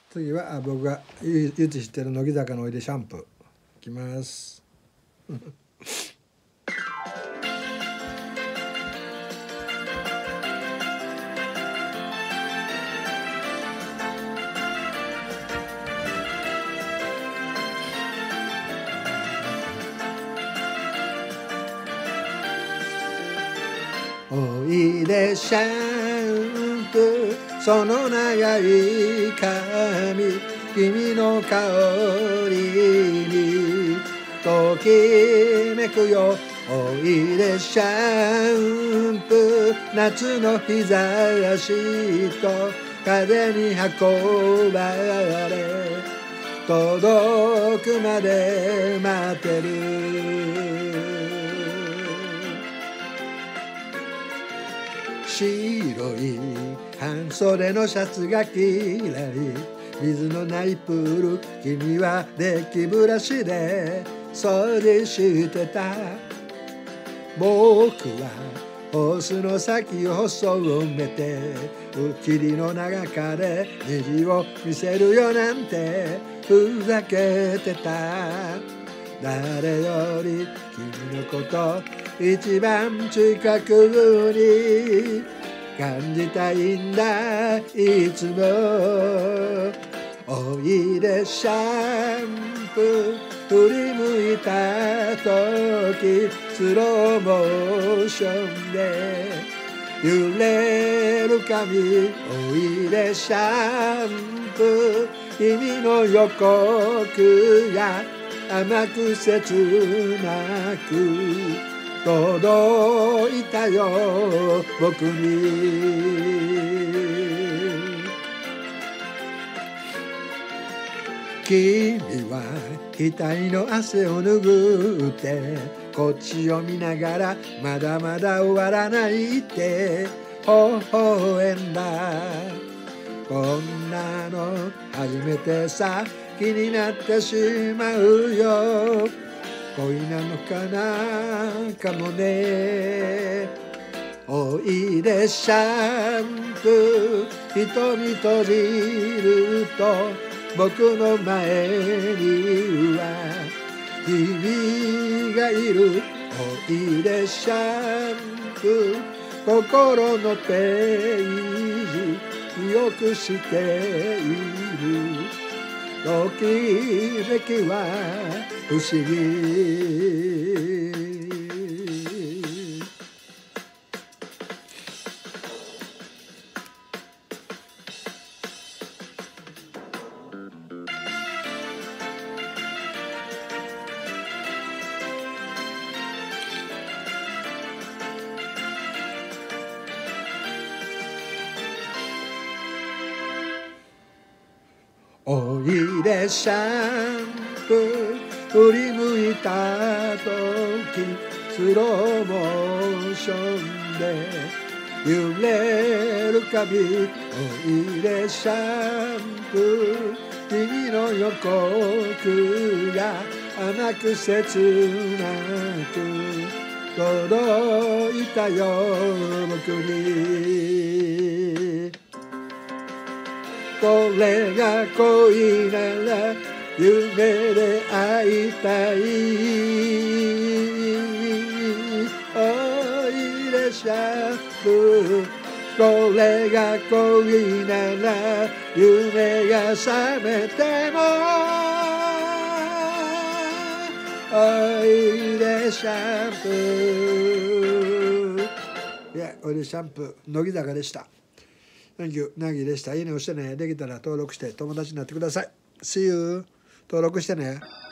次は僕が唯一知ってる乃木坂のおいでシャンプーいきますおいでシャンプーその長い髪君の香りにときめくよおいでシャンプー夏の日差しと風に運ばれ届くまで待ってる白い半袖のシャツがきらり水のないプール君はデッキブラシで掃除してた僕はホースの先を細めてうっきりの中で虹を見せるよなんてふざけてた誰より君のこと一番近くに感じたいんだいつもおいでシャンプー振り向いた時スローモーションで揺れる髪おいでシャンプー君の予告が甘く切なく届いたよ僕に君は額の汗を拭ってこっちを見ながらまだまだ終わらないって微笑んだこんなの初めてさ気になってしまうよ恋なのかなかもねおいでシャンプー瞳閉じると僕の前には君がいるおいでシャンプー心のページよくしているときめきは不思議おいでシャンプー振り向いた時スローモーションで揺れる髪おいでシャンプー君の予告が甘く切なく届いたよ僕にこれが恋なら夢で会いたいおいでシャンプーこれが恋なら夢が覚めてもおいでシャンプーいやおいでシャンプー乃木坂でしたThank you なぎでしたいいね押してねできたら登録して友達になってください See you 登録してね